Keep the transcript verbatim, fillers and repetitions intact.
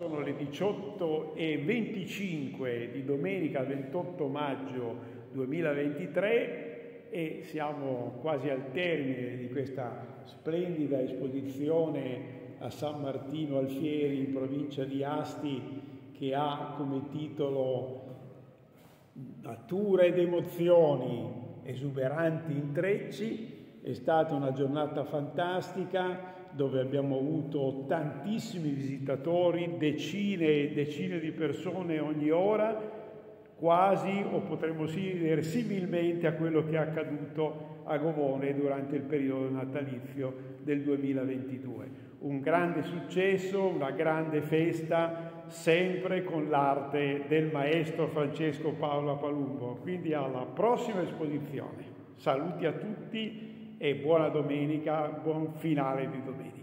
Sono le diciotto e venticinque di domenica ventotto maggio duemilaventitré e siamo quasi al termine di questa splendida esposizione a San Martino Alfieri in provincia di Asti, che ha come titolo Natura ed emozioni, esuberanti intrecci. È stata una giornata fantastica dove abbiamo avuto tantissimi visitatori, decine e decine di persone ogni ora, quasi, o potremmo dire similmente a quello che è accaduto a Govone durante il periodo natalizio del duemilaventidue. Un grande successo, una grande festa, sempre con l'arte del maestro Francesco Paolo Palumbo. Quindi alla prossima esposizione. Saluti a tutti e buona domenica, buon finale di domenica.